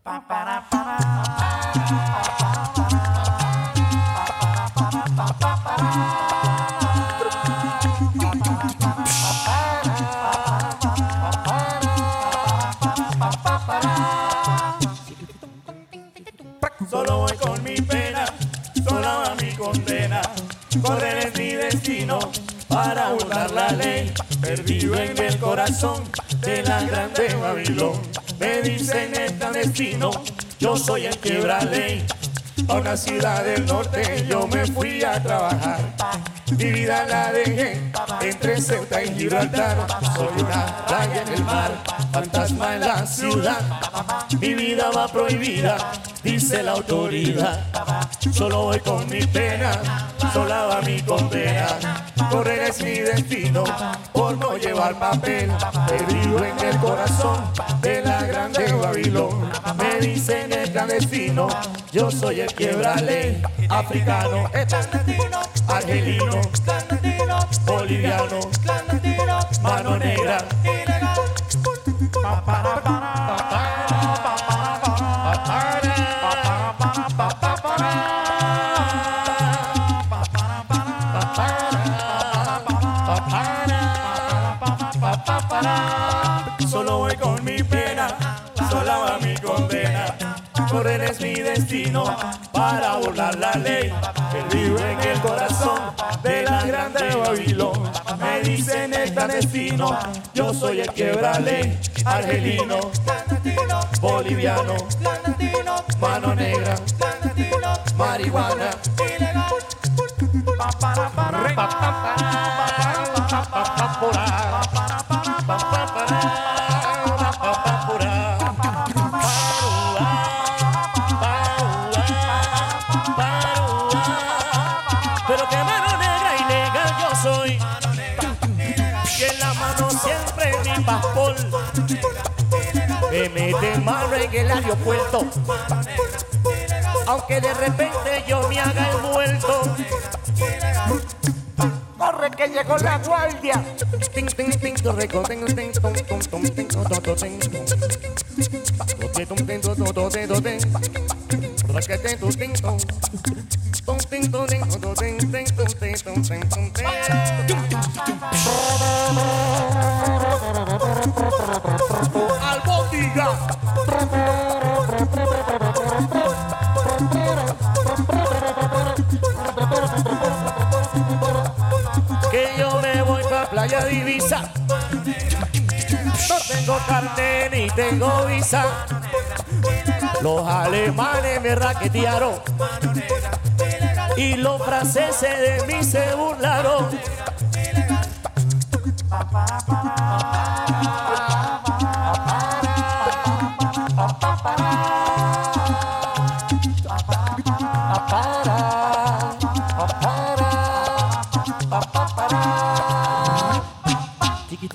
Solo voy con mi pena, sola va mi condena. Correr es mi destino para burlar la ley. Perdido en el corazón de la grande Babilón. Me dicen el clandestino, yo soy el quebra ley. A una ciudad del norte yo me fui a trabajar. Mi vida la dejé entre Ceuta y Gibraltar. Soy una raya en el mar, fantasma en la ciudad. Mi vida va prohibida, dice la autoridad. Solo voy con mi pena, sola va mi condena. Correr es mi destino por no llevar papel. Perdido en el corazón de la grande Babilón. Me dicen el clandestino, yo soy el quebra ley. Africano, argelino, boliviano, mano negra. Solo voy con mi pena, sola va mi condena. Correr es mi destino para burlar la ley. Perdido en el corazón de la grande Babilón. Me dicen el clandestino, yo soy el quebra ley. Argelino, boliviano, mano negra, marihuana. Pero que mano negra ilegal yo soy, que en la mano siempre mi passport. Me mete mano en el aeropuerto, aunque de repente yo me haga el vuelto. Corre que llegó la guardia. Ting ting ting corre con ting ting tom tom tom ting tom tom ting tom ting tom tom ting que ting tom ting tom tom ting tom ting tom ting ting tom ting tom ting tom ting. Albóndiga. Que yo me voy pa' playa de Ibiza. No tengo carne ni tengo visa. Los alemanes me raquetearon y los franceses de mí se burlaron.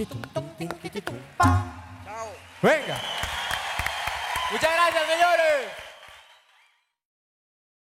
Venga. Muchas gracias, señores.